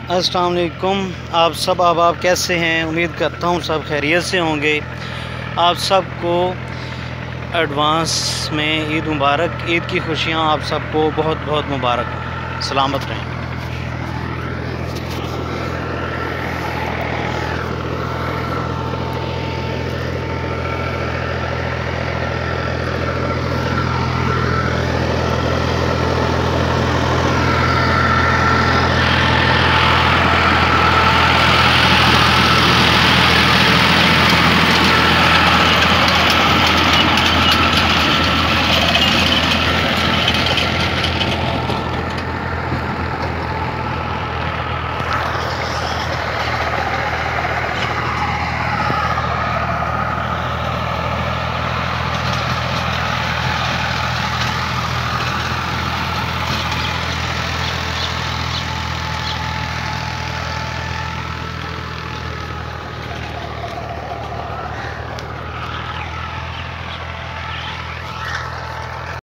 अस्सलाम वालेकुम। आप सब आप कैसे हैं? उम्मीद करता हूँ सब खैरियत से होंगे। आप सबको एडवांस में ईद मुबारक। ईद की खुशियाँ आप सबको बहुत बहुत मुबारक हो। सलामत रहें।